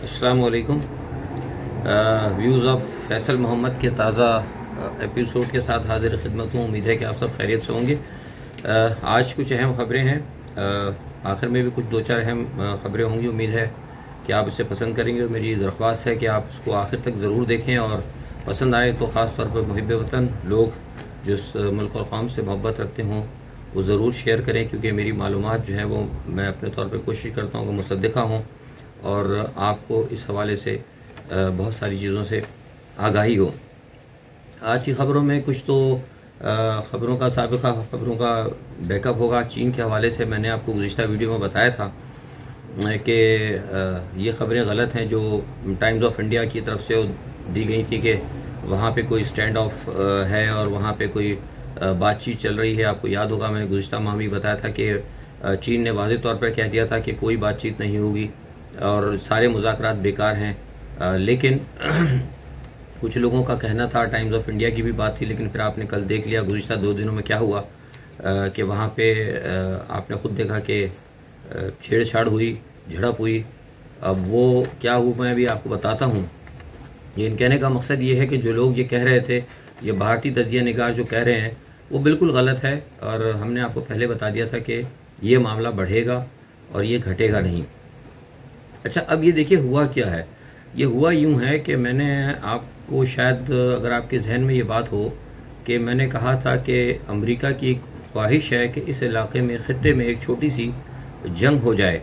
अस्सलाम वालेकुम। Views of Faisal Mohammad के ताज़ा एपिसोड के साथ हाजिर खिदमत हूँ। उम्मीद है कि आप सब खैरियत से होंगे। आज कुछ अहम ख़बरें हैं, आखिर में भी कुछ दो चार अहम ख़बरें होंगी। उम्मीद है कि आप इसे पसंद करेंगे और मेरी दरख्वास्त है कि आप इसको आखिर तक ज़रूर देखें और पसंद आए तो ख़ास तौर पर मुहिब वतन लोग जो इस मुल्क और कौम से मोहब्बत रखते हों वो ज़रूर शेयर करें, क्योंकि मेरी मालूमात जो है वो मैं अपने तौर पर कोशिश करता हूँ कि मुसद्दिक़ा हों और आपको इस हवाले से बहुत सारी चीज़ों से आगाही हो। आज की ख़बरों में कुछ तो ख़बरों का साबिक़ा ख़बरों का बैकअप होगा। चीन के हवाले से मैंने आपको गुज़िश्ता वीडियो में बताया था कि ये ख़बरें गलत हैं जो टाइम्स ऑफ इंडिया की तरफ से दी गई थी कि वहाँ पे कोई स्टैंड ऑफ है और वहाँ पे कोई बातचीत चल रही है। आपको याद होगा मैंने गुज़िश्ता माह भी बताया था कि चीन ने वाज़ेह तौर पर कह दिया था कि कोई बातचीत नहीं होगी और सारे मुज़ाकरात बेकार हैं। लेकिन कुछ लोगों का कहना था, टाइम्स ऑफ इंडिया की भी बात थी, लेकिन फिर आपने कल देख लिया गुज़िश्ता 2 दिनों में क्या हुआ कि वहाँ पे आपने ख़ुद देखा कि छेड़छाड़ हुई, झड़प हुई। अब वो क्या हुआ मैं भी आपको बताता हूँ। ये कहने का मकसद ये है कि जो लोग ये कह रहे थे, ये भारतीय तजिया निगार जो कह रहे हैं वो बिल्कुल गलत है और हमने आपको पहले बता दिया था कि ये मामला बढ़ेगा और ये घटेगा नहीं। अच्छा, अब ये देखिए हुआ क्या है। ये हुआ यूँ है कि मैंने आपको शायद अगर आपके जहन में ये बात हो कि मैंने कहा था कि अमेरिका की एक ख्वाहिश है कि इस इलाके में ख़ित्ते में एक छोटी सी जंग हो जाए।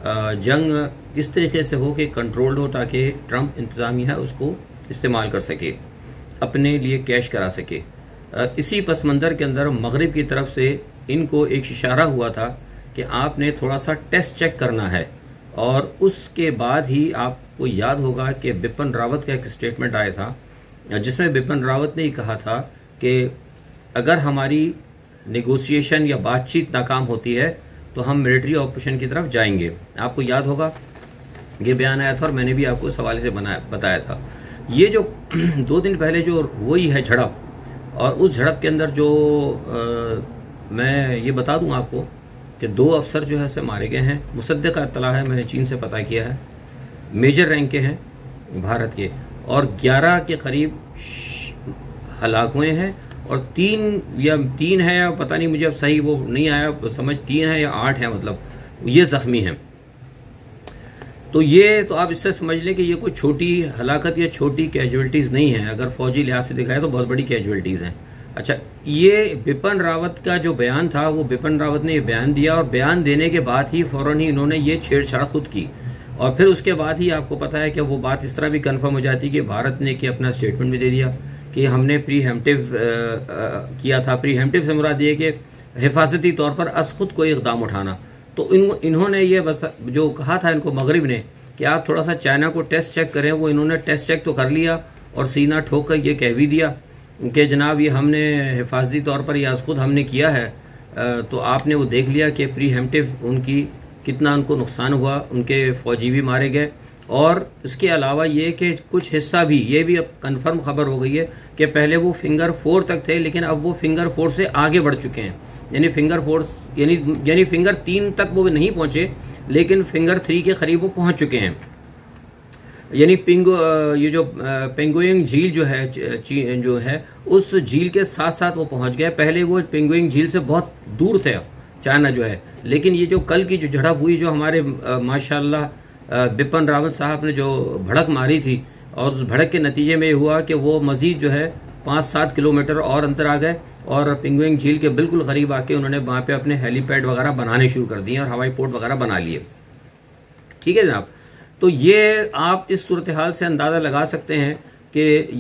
जंग इस तरीके से हो कि कंट्रोल्ड हो ताकि ट्रंप इंतज़ामिया उसको इस्तेमाल कर सके, अपने लिए कैश करा सके। इसी पस मंज़र के अंदर मगरिब की तरफ से इनको एक इशारा हुआ था कि आपने थोड़ा सा टेस्ट चेक करना है। और उसके बाद ही आपको याद होगा कि बिपिन रावत का एक स्टेटमेंट आया था जिसमें बिपिन रावत ने कहा था कि अगर हमारी नेगोशिएशन या बातचीत नाकाम होती है तो हम मिलिट्री ऑपरेशन की तरफ जाएंगे। आपको याद होगा ये बयान आया था और मैंने भी आपको इस हवाले से बताया था। ये जो 2 दिन पहले जो हुई है झड़प, और उस झड़प के अंदर जो मैं ये बता दूं आपको कि 2 अफसर जो है से मारे गए हैं। मुसद्दिक़ा इत्तला है, मैंने चीन से पता किया है, मेजर रैंक के हैं भारत के, और 11 के करीब हलाक हुए हैं और 3 है या पता नहीं, मुझे अब सही वो नहीं आया समझ, 3 है या 8 है, मतलब ये ज़ख्मी हैं। तो ये तो आप इससे समझ लें कि ये कोई छोटी हलाकत या छोटी कैजुअल्टीज़ नहीं है। अगर फौजी लिहाज से देखा है तो बहुत बड़ी कैजुअल्टीज़ हैं। अच्छा, ये बिपिन रावत का जो बयान था वो बिपिन रावत ने ये बयान दिया और बयान देने के बाद ही फ़ौरन ही इन्होंने ये छेड़छाड़ खुद की और फिर उसके बाद ही आपको पता है कि वो बात इस तरह भी कंफर्म हो जाती कि भारत ने कि अपना स्टेटमेंट भी दे दिया कि हमने प्रीहेम्प्टिव किया था। प्रीहेम्प्टिव से मुराद ये कि हिफाजती तौर पर अस खुद कोई इक़दाम उठाना। तो इन्होंने ये बस जो कहा था इनको मगरिब ने कि आप थोड़ा सा चाइना को टेस्ट चेक करें, वो इन्होंने टेस्ट चेक तो कर लिया और सीना ठोक कर ये कह भी दिया कि जनाब ये हमने हिफाजती तौर पर या खुद हमने किया है। तो आपने वो देख लिया कि प्रीहेम्प्टिव उनकी कितना उनको नुकसान हुआ, उनके फ़ौजी भी मारे गए। और इसके अलावा ये कि कुछ हिस्सा भी, ये भी अब कन्फर्म खबर हो गई है कि पहले वो फिंगर 4 तक थे लेकिन अब वो फिंगर 4 से आगे बढ़ चुके हैं। यानी फिंगर 4 यानी फिंगर 3 तक वो नहीं पहुँचे लेकिन फिंगर 3 के करीब वो पहुँच चुके हैं। यानी ये जो पेंगोइंग झील जो है उस झील के साथ साथ वो पहुंच गए। पहले वो पेंगोइंग झील से बहुत दूर थे चाइना जो है, लेकिन ये जो कल की जो झड़प हुई, जो हमारे माशाल्लाह बिपिन रावत साहब ने जो भड़क मारी थी और उस भड़क के नतीजे में ये हुआ कि वो मज़ीद जो है 5-7 किलोमीटर और अंतर आ गए और पेंगोइंग झील के बिल्कुल करीब आके उन्होंने वहाँ पे अपने हेलीपैड वगैरह बनाने शुरू कर दिए और हवाई पोर्ट वगैरह बना लिए। ठीक है जनाब। तो ये आप इस सूरत हाल से अंदाज़ा लगा सकते हैं कि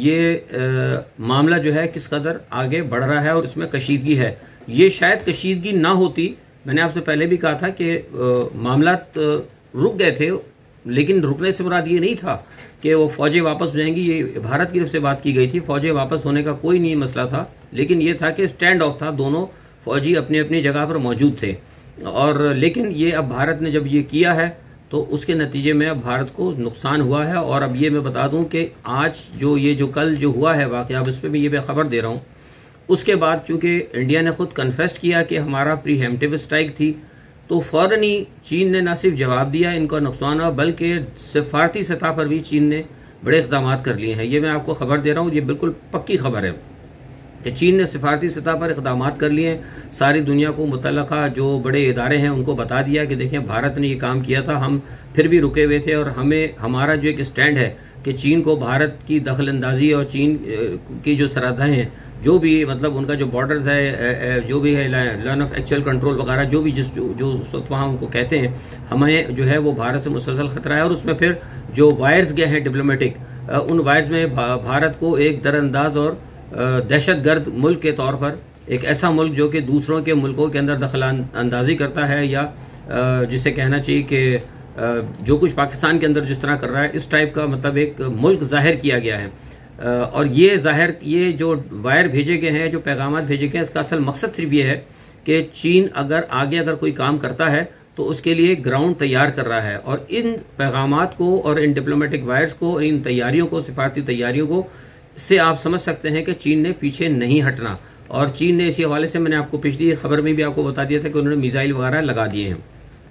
ये मामला जो है किस कदर आगे बढ़ रहा है और इसमें कशीदगी है। ये शायद कशीदगी ना होती, मैंने आपसे पहले भी कहा था कि मामला रुक गए थे, लेकिन रुकने से मुराद ये नहीं था कि वो फ़ौजें वापस हो जाएंगी। ये भारत की तरफ से बात की गई थी, फ़ौजें वापस होने का कोई नहीं मसला था, लेकिन ये था कि स्टैंड ऑफ था, दोनों फ़ौजी अपनी अपनी जगह पर मौजूद थे। और लेकिन ये अब भारत ने जब ये किया है तो उसके नतीजे में अब भारत को नुकसान हुआ है। और अब ये मैं बता दूं कि आज जो कल जो हुआ है वाक़या, अब इस पर भी ये मैं ख़बर दे रहा हूँ। उसके बाद चूँकि इंडिया ने ख़ुद कन्फेस्ट किया कि हमारा प्रीहेम्प्टिव स्ट्राइक थी, तो फ़ौरन ही चीन ने न सिर्फ जवाब दिया, इनका नुकसान हुआ, बल्कि सिफारती सतह पर भी चीन ने बड़े इक़दाम कर लिए हैं। ये मैं आपको खबर दे रहा हूँ, ये बिल्कुल पक्की खबर है कि चीन ने सिफारती सतह पर इक़दाम कर लिए हैं। सारी दुनिया को मुतल्लका जो बड़े इदारे हैं उनको बता दिया कि देखें भारत ने ये काम किया था, हम फिर भी रुके हुए थे और हमें हमारा जो एक स्टैंड है कि चीन को भारत की दखल अंदाजी और चीन की जो सरहदें हैं, जो भी मतलब उनका जो बॉर्डर्स है, जो भी है लाइन ऑफ एक्चुअल कंट्रोल वगैरह, जो भी जो वहाँ उनको कहते हैं, हमें जो है वो भारत से मुसलसल ख़तरा है। और उसमें फिर जो वायर्स गए हैं डिप्लोमेटिक, उन वायर्स में भारत को एक दरअंदाज और दहशतगर्द मुल्क के तौर पर, एक ऐसा मुल्क जो कि दूसरों के मुल्कों के अंदर दखल अंदाजी करता है, या जिसे कहना चाहिए कि जो कुछ पाकिस्तान के अंदर जिस तरह कर रहा है, इस टाइप का मतलब एक मुल्क जाहिर किया गया है। और ये जो वायर भेजे गए हैं, जो पैगाम भेजे गए हैं, इसका असल मकसद सिर्फ ये है कि चीन अगर कोई काम करता है तो उसके लिए ग्राउंड तैयार कर रहा है। और इन पैगामात को और इन डिप्लोमेटिक वायर्स को, इन तैयारियों को, सिफारती तैयारियों को से आप समझ सकते हैं कि चीन ने पीछे नहीं हटना। और चीन ने इसी हवाले से मैंने आपको पिछली खबर में भी आपको बता दिया था कि उन्होंने मिसाइल वगैरह लगा दिए हैं।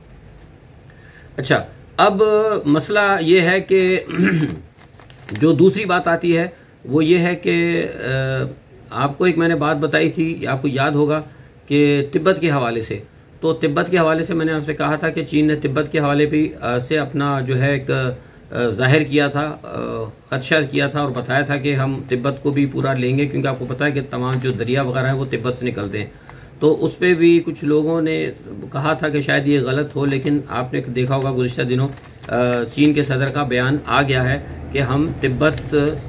अच्छा, अब मसला ये है कि जो दूसरी बात आती है वो ये है कि आपको एक मैंने बात बताई थी, आपको याद होगा कि तिब्बत के हवाले से। तो तिब्बत के हवाले से मैंने आपसे कहा था कि चीन ने तिब्बत के हवाले भी से अपना जो है एक जाहिर किया था, खदशा किया था और बताया था कि हम तिब्बत को भी पूरा लेंगे, क्योंकि आपको पता है कि तमाम जो दरिया वगैरह हैं वो तिब्बत से निकलते हैं। तो उस पर भी कुछ लोगों ने कहा था कि शायद ये गलत हो, लेकिन आपने देखा होगा गुज़िश्ता दिनों चीन के सदर का बयान आ गया है कि हम तिब्बत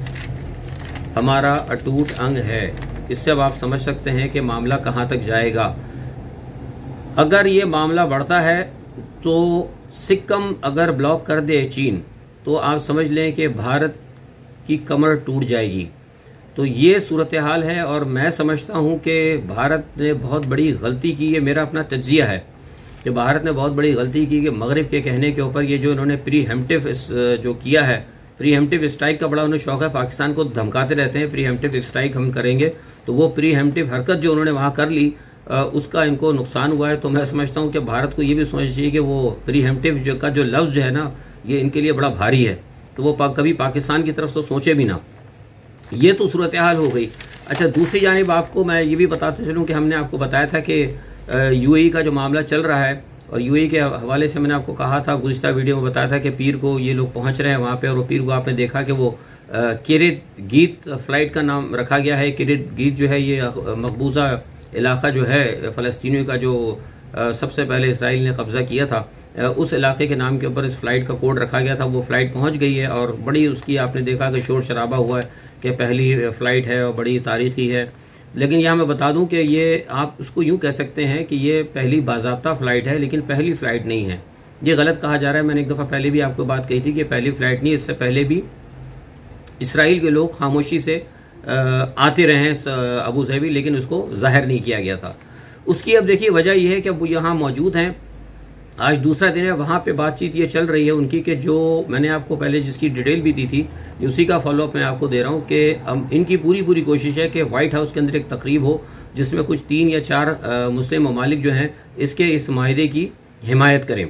हमारा अटूट अंग है। इससे अब आप समझ सकते हैं कि मामला कहाँ तक जाएगा। अगर ये मामला बढ़ता है तो सिक्किम अगर ब्लॉक कर दे चीन, तो आप समझ लें कि भारत की कमर टूट जाएगी। तो ये सूरत हाल है और मैं समझता हूँ कि भारत ने बहुत बड़ी गलती की। ये मेरा अपना तज्जिया है कि भारत ने बहुत बड़ी गलती की कि मगरिब के कहने के ऊपर ये जो इन्होंने प्रीहेम्प्टिव जो किया है, प्रीहेम्प्टिव स्ट्राइक का बड़ा उन्हें शौक है, पाकिस्तान को धमकाते रहते हैं प्रीहेम्प्टिव स्ट्राइक हम करेंगे। तो वो प्रीहेम्प्टिव हरकत जो उन्होंने वहाँ कर ली, उसका इनको नुकसान हुआ है। तो मैं समझता हूँ कि भारत को ये भी सोचना चाहिए कि वो प्रीहेम्प्टिव का जो लफ्ज़ है ना, ये इनके लिए बड़ा भारी है, तो वो कभी पाकिस्तान की तरफ तो सोचे भी ना। ये तो सूरत हाल हो गई। अच्छा, दूसरी जानिब आपको मैं ये भी बताते चलूँ कि हमने आपको बताया था कि यूएई का जो मामला चल रहा है, और यूएई के हवाले से मैंने आपको कहा था, गुज़िश्ता वीडियो में बताया था कि पीर को ये लोग पहुँच रहे हैं वहाँ पर। और पीर को आपने देखा कि वो किरित गीत फ़्लाइट का नाम रखा गया है। किरित गीत जो है ये मकबूजा इलाका जो है फ़लस्तीनियों का, जो सबसे पहले इसराइल ने कब्ज़ा किया था, उस इलाके के नाम के ऊपर इस फ़्लाइट का कोड रखा गया था। वो फ़्लाइट पहुंच गई है और बड़ी उसकी आपने देखा कि शोर शराबा हुआ है कि पहली फ़्लाइट है और बड़ी तारीख़ी है। लेकिन यहाँ मैं बता दूं कि ये आप उसको यूँ कह सकते हैं कि ये पहली बाज़ाब्ता फ़्लाइट है, लेकिन पहली फ़्लाइट नहीं है। ये गलत कहा जा रहा है। मैंने एक दफ़ा पहले भी आपको बात कही थी कि पहली फ़्लाइट नहीं, इससे पहले भी इसराइल के लोग खामोशी से आते रहे हैं अबू धाबी, लेकिन उसको ज़ाहिर नहीं किया गया था। उसकी अब देखिए वजह यह है कि अब वो यहाँ मौजूद हैं। आज दूसरा दिन है, वहाँ पे बातचीत ये चल रही है उनकी कि जो मैंने आपको पहले जिसकी डिटेल भी दी थी, उसी का फॉलोअप मैं आपको दे रहा हूँ कि इनकी पूरी कोशिश है कि वाइट हाउस के अंदर एक तकरीब हो जिसमें कुछ 3 या 4 मुस्लिम ममालिक जो हैं इसके इस माहिदे की हिमायत करें।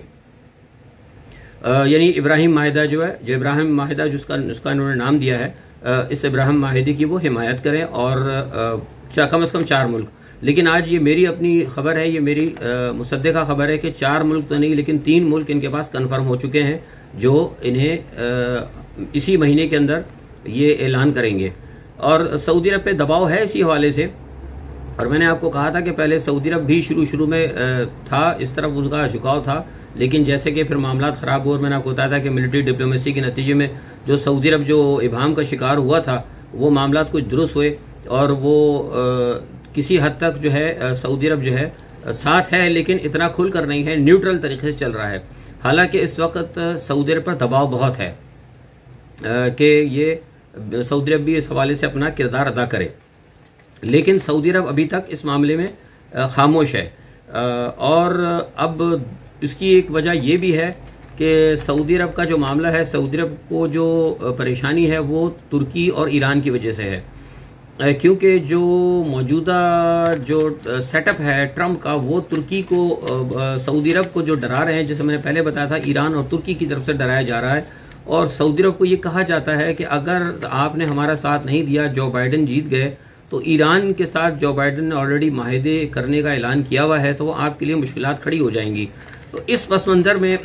यानी इब्राहिम माहिदा जो है, जो इब्राहिम माहिदा उसका इन्होंने नाम दिया है, इस इब्राहिम माहिदे की वो हिमायत करें और कम से कम 4 मुल्क। लेकिन आज ये मेरी अपनी खबर है, ये मेरी मुसद्दिका खबर है कि 4 मुल्क तो नहीं लेकिन 3 मुल्क इनके पास कन्फर्म हो चुके हैं जो इन्हें इसी महीने के अंदर ये ऐलान करेंगे। और सऊदी अरब पे दबाव है इसी हवाले से। और मैंने आपको कहा था कि पहले सऊदी अरब भी शुरू में था, इस तरफ उसका झुकाव था, लेकिन जैसे कि फिर मामला ख़राब हुए और मैंने आपको बताया था कि मिलिट्री डिप्लोमेसी के नतीजे में जो सऊदी अरब जो इबाम का शिकार हुआ था, वो मामला कुछ दुरुस्त हुए और वो किसी हद तक जो है सऊदी अरब जो है साथ है, लेकिन इतना खुलकर नहीं है, न्यूट्रल तरीके से चल रहा है। हालांकि इस वक्त सऊदी अरब पर दबाव बहुत है कि ये सऊदी अरब भी इस हवाले से अपना किरदार अदा करे, लेकिन सऊदी अरब अभी तक इस मामले में खामोश है। और अब इसकी एक वजह यह भी है कि सऊदी अरब का जो मामला है, सऊदी अरब को जो परेशानी है वो तुर्की और ईरान की वजह से है। क्योंकि जो मौजूदा जो सेटअप है ट्रंप का, वो तुर्की को सऊदी अरब को जो डरा रहे हैं, जैसे मैंने पहले बताया था, ईरान और तुर्की की तरफ से डराया जा रहा है। और सऊदी अरब को ये कहा जाता है कि अगर आपने हमारा साथ नहीं दिया, जो बाइडन जीत गए, तो ईरान के साथ जो बाइडन ने ऑलरेडी माहिदे करने का ऐलान किया हुआ है, तो वो आपके लिए मुश्किलात खड़ी हो जाएंगी। तो इस पस मंज़र में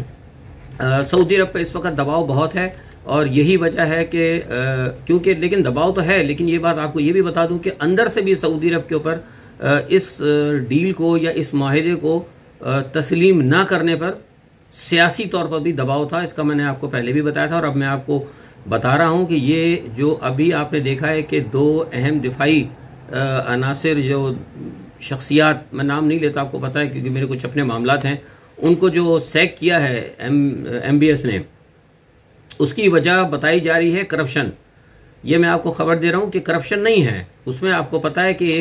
सऊदी अरब पर इस वक्त दबाव बहुत है, और यही वजह है कि क्योंकि लेकिन दबाव तो है, लेकिन ये बात आपको ये भी बता दूं कि अंदर से भी सऊदी अरब के ऊपर इस डील को या इस माहिदे को तस्लीम ना करने पर सियासी तौर पर भी दबाव था। इसका मैंने आपको पहले भी बताया था, और अब मैं आपको बता रहा हूं कि ये जो अभी आपने देखा है कि दो अहम दिफाई अनासिर, जो शख्सियात, मैं नाम नहीं लेता, आपको पता है क्योंकि मेरे कुछ अपने मामलात हैं, उनको जो सैक किया है MBS ने, उसकी वजह बताई जा रही है करप्शन। ये मैं आपको खबर दे रहा हूँ कि करप्शन नहीं है उसमें। आपको पता है कि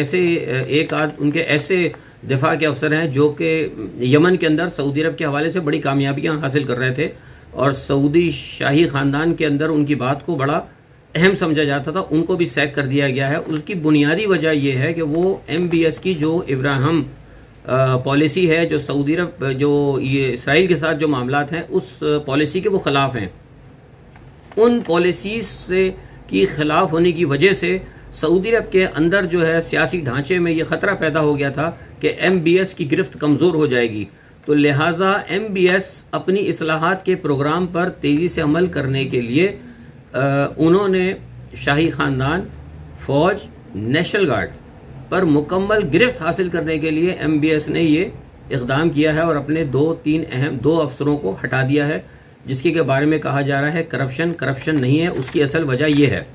उनके ऐसे दिफा के अफसर हैं जो कि यमन के अंदर सऊदी अरब के हवाले से बड़ी कामयाबियां हासिल कर रहे थे, और सऊदी शाही ख़ानदान के अंदर उनकी बात को बड़ा अहम समझा जाता था, उनको भी सैक कर दिया गया है। उसकी बुनियादी वजह यह है कि वो MBS की जो इब्राहिम पॉलिसी है, जो सऊदी अरब जो ये इसराइल के साथ जो मामलात हैं, उस पॉलिसी के वो ख़िलाफ़ हैं। उन पॉलिसीज से की खिलाफ होने की वजह से सऊदी अरब के अंदर जो है सियासी ढांचे में ये ख़तरा पैदा हो गया था कि MBS की गिरफ्त कमज़ोर हो जाएगी। तो लिहाजा MBS अपनी इस्लाहात के प्रोग्राम पर तेज़ी से अमल करने के लिए उन्होंने शाही ख़ानदान, फ़ौज, नेशनल गार्ड पर मुकम्मल गिरफ्त हासिल करने के लिए MBS ने ये इक़दाम किया है, और अपने दो अफसरों को हटा दिया है, जिसके के बारे में कहा जा रहा है करप्शन नहीं है। उसकी असल वजह यह है।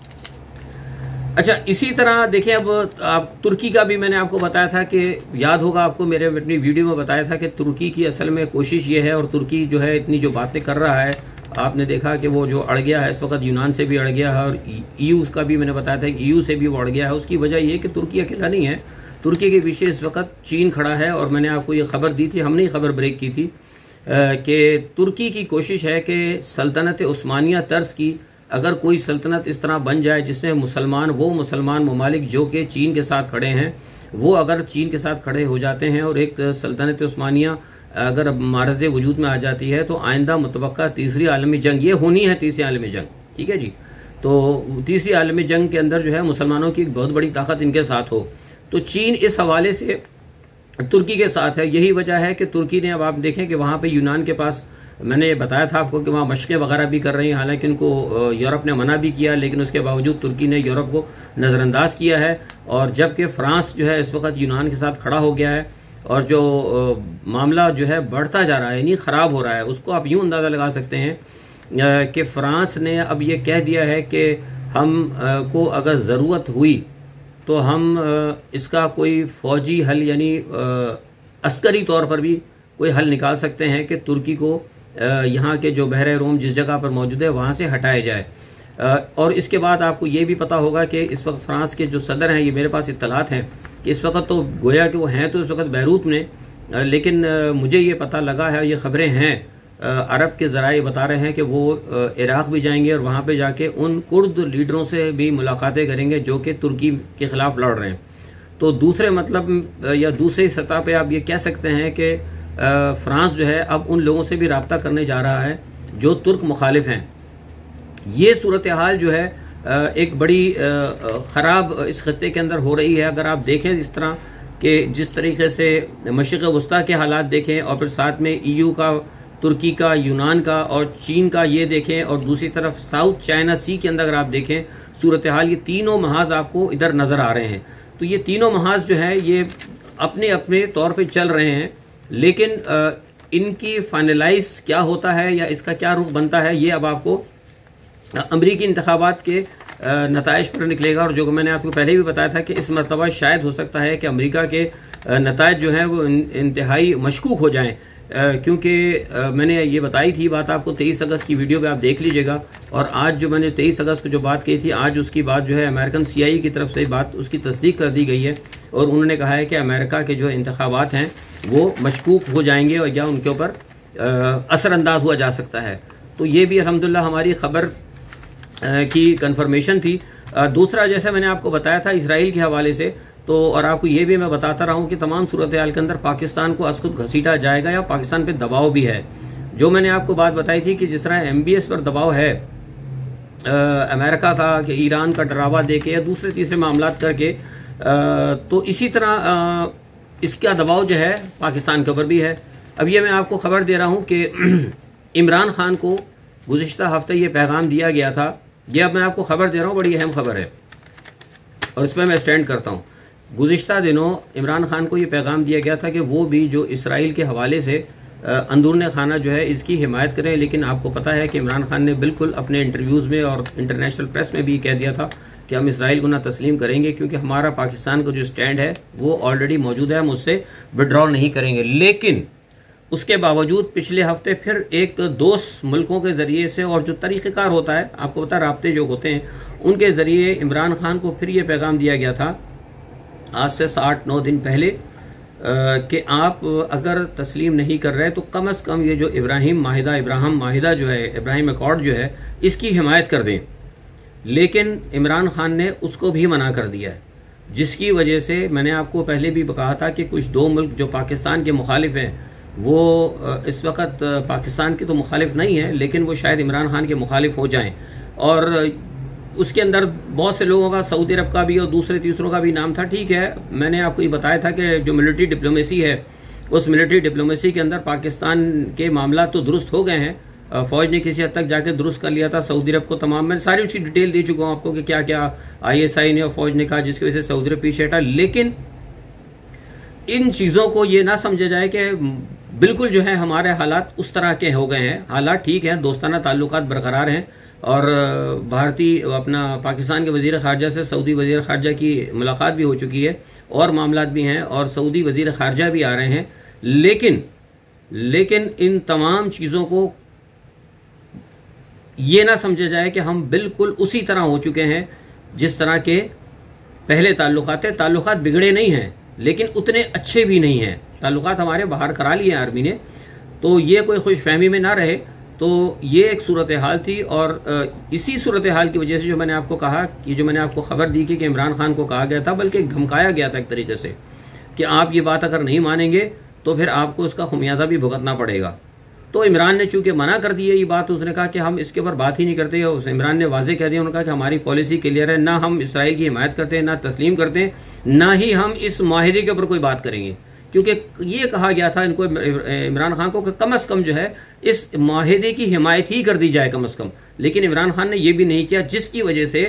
अच्छा, इसी तरह देखिए, अब आप तुर्की का भी मैंने आपको बताया था कि याद होगा आपको, मेरे अपनी वीडियो में बताया था कि तुर्की की असल में कोशिश ये है, और तुर्की जो है इतनी जो बातें कर रहा है, आपने देखा कि वो जो अड़ गया है इस वक्त, यूनान से भी अड़ गया है, और EU का भी मैंने बताया था कि EU से भी वो अड़ गया है। उसकी वजह ये कि तुर्की अकेला नहीं है, तुर्की के पीछे इस वक्त चीन खड़ा है। और मैंने आपको ये खबर दी थी, हमने ये खबर ब्रेक की थी कि तुर्की की कोशिश है कि सल्तनत उस्मानिया तर्ज की अगर कोई सल्तनत इस तरह बन जाए जिससे वो मुसलमान ममालिक जो कि चीन के साथ खड़े हैं, वो अगर चीन के साथ खड़े हो जाते हैं और एक सल्तनत उस्मानिया अगर मारज़ वजूद में आ जाती है, तो आइंदा मुतवक्का तीसरी आलमी जंग ये होनी है, तीसरी आलमी जंग, ठीक है जी। तो तीसरी आलमी जंग के अंदर जो है मुसलमानों की एक बहुत बड़ी ताकत इनके साथ हो, तो चीन इस हवाले से तुर्की के साथ है। यही वजह है कि तुर्की ने, अब आप देखें कि वहाँ पे यूनान के पास, मैंने बताया था आपको कि वहाँ मशक़ें वगैरह भी कर रही हैं, हालांकि इनको यूरोप ने मना भी किया, लेकिन उसके बावजूद तुर्की ने यूरोप को नज़रअंदाज किया है। और जबकि फ़्रांस जो है इस वक्त यूनान के साथ खड़ा हो गया है, और जो मामला जो है बढ़ता जा रहा है, यानी ख़राब हो रहा है, उसको आप यूँ अंदाज़ा लगा सकते हैं कि फ़्रांस ने अब ये कह दिया है कि हम को अगर ज़रूरत हुई तो हम इसका कोई फ़ौजी हल, यानी अस्करी तौर पर भी कोई हल निकाल सकते हैं कि तुर्की को यहाँ के जो बहरे रोम जिस जगह पर मौजूद है वहाँ से हटाया जाए। और इसके बाद आपको ये भी पता होगा कि इस वक्त फ्रांस के जो सदर हैं, ये मेरे पास इत्तलात हैं कि इस वक्त तो गोया कि वो हैं तो इस वक्त बैरूत में, लेकिन मुझे ये पता लगा है, ये ख़बरें हैं, अरब के ज़राए बता रहे हैं कि वो इराक़ भी जाएंगे और वहाँ पे जाके उन कुर्द लीडरों से भी मुलाकातें करेंगे जो कि तुर्की के ख़िलाफ़ लड़ रहे हैं। तो दूसरे मतलब या दूसरी सतह पे आप ये कह सकते हैं कि फ्रांस जो है अब उन लोगों से भी रब्ता करने जा रहा है जो तुर्क मुखालिफ हैं। ये सूरत हाल जो है एक बड़ी ख़राब इस खत्ते के अंदर हो रही है। अगर आप देखें इस तरह के, जिस तरीके से मशरिक़ वस्ता के हालात देखें, और फिर साथ में EU का, तुर्की का, यूनान का और चीन का ये देखें, और दूसरी तरफ साउथ चाइना सी के अंदर अगर आप देखें सूरत हाल, ये तीनों महाज आपको इधर नज़र आ रहे हैं। तो ये तीनों महाज जो है ये अपने अपने तौर पे चल रहे हैं, लेकिन इनकी फाइनलाइज क्या होता है या इसका क्या रुख बनता है, ये अब आपको अमरीकी इंतखाबात के नताइज पर निकलेगा। और जो मैंने आपको पहले भी बताया था कि इस मरतबा शायद हो सकता है कि अमेरिका के नताइज जो हैं वो इंतहाई मशकूक हो जाएं, क्योंकि मैंने ये बताई थी बात आपको 23 अगस्त की वीडियो पे आप देख लीजिएगा। और आज जो मैंने 23 अगस्त को जो बात कही थी, आज उसकी बात जो है अमेरिकन CIA की तरफ से बात उसकी तस्दीक कर दी गई है, और उन्होंने कहा है कि अमेरिका के जो इंतखाबात हैं वो मशकूक हो जाएंगे और या उनके ऊपर असरअंदाज हुआ जा सकता है। तो ये भी अल्हम्दुलिल्लाह हमारी ख़बर की कंफर्मेशन थी। दूसरा, जैसे मैंने आपको बताया था इसराइल के हवाले से, तो और आपको ये भी मैं बताता रहा हूँ कि तमाम सूरत हाल के अंदर पाकिस्तान को अस खुद घसीटा जाएगा या पाकिस्तान पे दबाव भी है। जो मैंने आपको बात बताई थी कि जिस तरह MBS पर दबाव है अमेरिका का, कि ईरान का डरावा दे के या दूसरे तीसरे मामला करके, तो इसी तरह इसका दबाव जो है पाकिस्तान के ऊपर भी है। अब ये मैं आपको खबर दे रहा हूँ कि इमरान खान को गुज़िश्ता हफ्ते ये पैगाम दिया गया था। ये अब मैं आपको खबर दे रहा हूँ, बड़ी अहम खबर है और इस पर मैं स्टैंड करता हूँ। गुज़िश्ता दिनों इमरान खान को ये पैगाम दिया गया था कि वो भी जो इसराइल के हवाले से अंदरूनी खाना जो है इसकी हिमायत करें, लेकिन आपको पता है कि इमरान खान ने बिल्कुल अपने इंटरव्यूज़ में और इंटरनेशनल प्रेस में भी कह दिया था कि हम इसराइल को ना तस्लीम करेंगे, क्योंकि हमारा पाकिस्तान का जो स्टैंड है वो ऑलरेडी मौजूद है, हम उससे विड्रॉ नहीं करेंगे। लेकिन उसके बावजूद पिछले हफ्ते फिर एक दोस्त मुल्कों के ज़रिए से, और जो तरीक़ेकार होता है आपको पता, राब्ते जो होते हैं उनके ज़रिए इमरान खान को फिर ये पैगाम दिया गया था आज से 8-9 दिन पहले कि आप अगर तस्लीम नहीं कर रहे तो कम से कम ये जो इब्राहिम माहिदा जो है, इब्राहिम अकॉर्ड जो है, इसकी हिमायत कर दें। लेकिन इमरान खान ने उसको भी मना कर दिया है, जिसकी वजह से मैंने आपको पहले भी कहा था कि कुछ दो मुल्क जो पाकिस्तान के मुखालिफ हैं वो इस वक्त पाकिस्तान के तो मुखालिफ नहीं है, लेकिन वो शायद इमरान खान के मुखालिफ हो जाएं। और उसके अंदर बहुत से लोगों का, सऊदी अरब का भी और दूसरे तीसरों का भी नाम था। ठीक है, मैंने आपको ये बताया था कि जो मिलिट्री डिप्लोमेसी है, उस मिलिट्री डिप्लोमेसी के अंदर पाकिस्तान के मामला तो दुरुस्त हो गए हैं, फ़ौज ने किसी हद तक जाके दुरुस्त कर लिया था सऊदी अरब को तमाम। मैं सारी उसकी डिटेल दे चुका हूँ आपको कि क्या क्या ISI ने और फ़ौज ने कहा, जिसकी वजह से सऊदी अरब पीछे हटा। लेकिन इन चीज़ों को ये ना समझा जाए कि बिल्कुल जो है हमारे हालात उस तरह के हो गए हैं। हालात ठीक है, दोस्ताना ताल्लुकात बरकरार हैं, और भारतीय अपना पाकिस्तान के वज़ीर ख़ारजा से सऊदी वज़ीर ख़ारजा की मुलाकात भी हो चुकी है, और मामलात भी हैं, और सऊदी वज़ीर ख़ारजा भी आ रहे हैं। लेकिन इन तमाम चीज़ों को ये ना समझा जाए कि हम बिल्कुल उसी तरह हो चुके हैं जिस तरह के पहले ताल्लुकात बिगड़े नहीं हैं, लेकिन उतने अच्छे भी नहीं हैं। ताल्लुकात हमारे बाहर करा लिए हैं आर्मी ने, तो ये कोई खुशफहमी में ना रहे। तो ये एक सूरत हाल थी, और इसी सूरत हाल की वजह से जो मैंने आपको कहा कि जो मैंने आपको खबर दी कि इमरान खान को कहा गया था, बल्कि धमकाया गया था एक तरीके से, कि आप ये बात अगर नहीं मानेंगे तो फिर आपको उसका खुमियाजा भी भुगतना पड़ेगा। तो इमरान ने चूंकि मना कर दी है ये बात, उसने कहा कि हम इसके ऊपर बात ही नहीं करते। इमरान ने वाजे कह दिया, उन्होंने कहा कि हमारी पॉलिसी क्लियर है, ना हम इसराइल की हिमायत करते हैं, ना तस्लीम करते हैं, ना ही हम इस माहिदे के ऊपर कोई बात करेंगे। क्योंकि ये कहा गया था इनको, इमरान खान को, कि कम से कम जो है इस माहिदे की हिमायत ही कर दी जाए कम से कम। लेकिन इमरान खान ने यह भी नहीं किया, जिसकी वजह से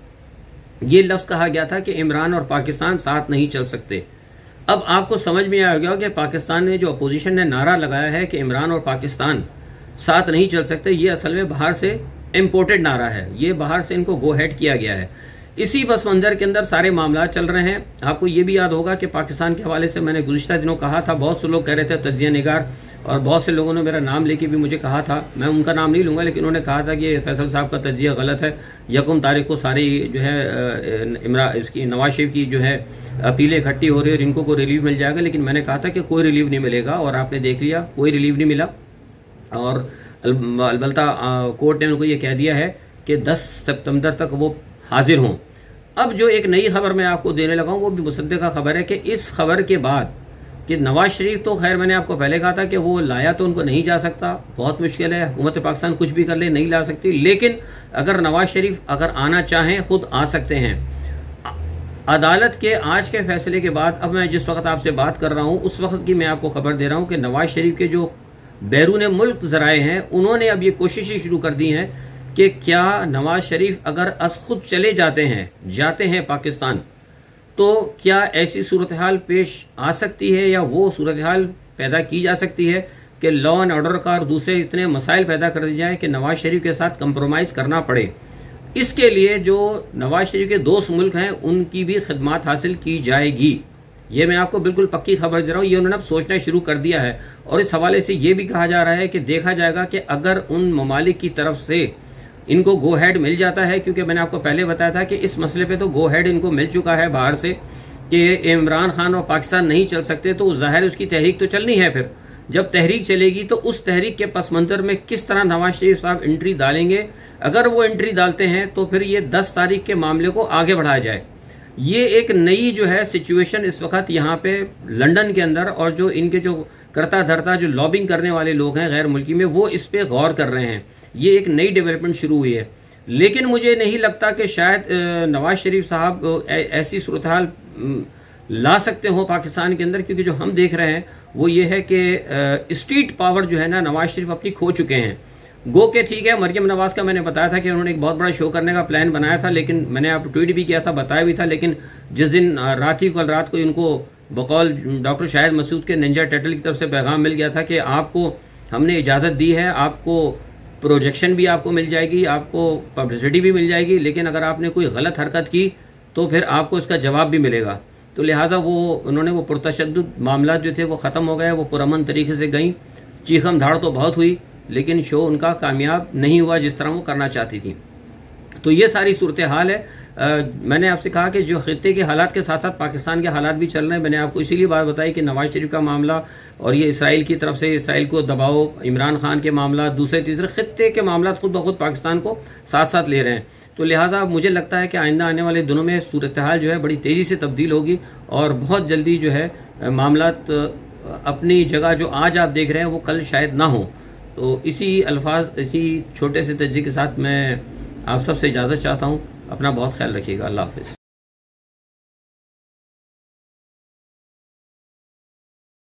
ये लफ्ज़ कहा गया था कि इमरान और पाकिस्तान साथ नहीं चल सकते। अब आपको समझ में आ गया कि पाकिस्तान ने, जो अपोजिशन ने नारा लगाया है कि इमरान और पाकिस्तान साथ नहीं चल सकते, ये असल में बाहर से इम्पोर्टेड नारा है, ये बाहर से इनको गो हेड किया गया है। इसी बस मंजर के अंदर सारे मामला चल रहे हैं। आपको ये भी याद होगा कि पाकिस्तान के हवाले से मैंने गुज़िश्ता दिनों कहा था, बहुत से लोग कह रहे थे तज्जिया निगार, और बहुत से लोगों ने मेरा नाम लेके भी मुझे कहा था, मैं उनका नाम नहीं लूँगा, लेकिन उन्होंने कहा था कि फैसल साहब का तज्जिया गलत है। 1 तारीख को सारी जो है इसकी नवाज शरीफ की जो है अपीलें इकट्ठी हो रही है और इनको कोई रिलीफ मिल जाएगा, लेकिन मैंने कहा था कि कोई रिलीफ नहीं मिलेगा, और आपने देख लिया कोई रिलीफ नहीं मिला। और अलबत्ता कोर्ट ने उनको ये कह दिया है कि 10 सितंबर तक वो हाजिर हों। अब जो एक नई खबर मैं आपको देने लगा हूँ वो भी मुसद्दिक़ा खबर है कि इस खबर के बाद कि नवाज शरीफ, तो खैर मैंने आपको पहले कहा था कि वो लाया तो उनको नहीं जा सकता, बहुत मुश्किल है, हुकूमत पाकिस्तान कुछ भी कर ले नहीं ला सकती, लेकिन अगर नवाज शरीफ अगर आना चाहें खुद आ सकते हैं। अदालत के आज के फैसले के बाद, अब मैं जिस वक्त आपसे बात कर रहा हूँ उस वक्त की मैं आपको खबर दे रहा हूँ कि नवाज शरीफ के जो बैरून मुल्क ज़राए हैं उन्होंने अब ये कोशिशें शुरू कर दी हैं कि क्या नवाज शरीफ अगर खुद चले जाते हैं पाकिस्तान, तो क्या ऐसी सूरत हाल पेश आ सकती है, या वो सूरत हाल पैदा की जा सकती है कि लॉ एंड ऑर्डर का और दूसरे इतने मसाइल पैदा कर दिए जाए कि नवाज शरीफ के साथ कंप्रोमाइज़ करना पड़े। इसके लिए जो नवाज शरीफ के दोस्त मुल्क हैं उनकी भी खिदमत हासिल की जाएगी। ये मैं आपको बिल्कुल पक्की खबर दे रहा हूँ, ये उन्होंने अब सोचना शुरू कर दिया है। और इस हवाले से ये भी कहा जा रहा है कि देखा जाएगा कि अगर उन ममालिक की तरफ से इनको गो हेड मिल जाता है, क्योंकि मैंने आपको पहले बताया था कि इस मसले पे तो गो हेड इनको मिल चुका है बाहर से कि इमरान खान और पाकिस्तान नहीं चल सकते, तो ज़ाहिर उसकी तहरीक तो चलनी है। फिर जब तहरीक चलेगी तो उस तहरीक के पस मंज़र में किस तरह नवाज शरीफ साहब एंट्री डालेंगे, अगर वो एंट्री डालते हैं तो फिर ये 10 तारीख के मामले को आगे बढ़ाया जाए। ये एक नई जो है सिचुएशन इस वक्त यहाँ पे लंदन के अंदर, और जो इनके जो करता धरता जो लॉबिंग करने वाले लोग हैं गैर मुल्की में, वो इस पे गौर कर रहे हैं। ये एक नई डेवलपमेंट शुरू हुई है। लेकिन मुझे नहीं लगता कि शायद नवाज शरीफ साहब ऐसी सूरत हाल ला सकते हो पाकिस्तान के अंदर, क्योंकि जो हम देख रहे हैं वो ये है कि स्ट्रीट पावर जो है ना नवाज शरीफ अपनी खो चुके हैं। गो के ठीक है, मरियम नवाज का मैंने बताया था कि उन्होंने एक बहुत बड़ा शो करने का प्लान बनाया था, लेकिन मैंने आप ट्वीट भी किया था, बताया भी था। लेकिन जिस दिन कल रात को इनको बकौल डॉक्टर शाहिद मसूद के निंजा टर्टल की तरफ से पैगाम मिल गया था कि आपको हमने इजाज़त दी है, आपको प्रोजेक्शन भी आपको मिल जाएगी, आपको पब्लिसिटी भी मिल जाएगी, लेकिन अगर आपने कोई गलत हरकत की तो फिर आपको इसका जवाब भी मिलेगा। तो लिहाजा उन्होंने वो पुरतशद्दुद मामला जो थे वो ख़त्म हो गए, वो पुरअमन तरीके से गई। चीखम धाड़ तो बहुत हुई, लेकिन शो उनका कामयाब नहीं हुआ जिस तरह वो करना चाहती थी। तो ये सारी सूरत हाल है। मैंने आपसे कहा कि जो खित्ते के हालात के साथ साथ पाकिस्तान के हालात भी चल रहे हैं। मैंने आपको इसीलिए बात बताई कि नवाज शरीफ का मामला और ये इसराइल की तरफ से इसराइल को दबाओ, इमरान खान के मामला, दूसरे तीसरे खित्ते के मामला खुद ब खुद पाकिस्तान को साथ साथ ले रहे हैं। तो लिहाजा मुझे लगता है कि आइंदा आने वाले दिनों में सूरत हाल जो है बड़ी तेज़ी से तब्दील होगी और बहुत जल्दी जो है मामलात अपनी जगह जो आज आप देख रहे हैं वो कल शायद ना हो। तो इसी छोटे से तज्ज़िये के साथ मैं आप सबसे इजाज़त चाहता हूँ। अपना बहुत ख्याल रखिएगा। अल्लाह हाफ़िज़।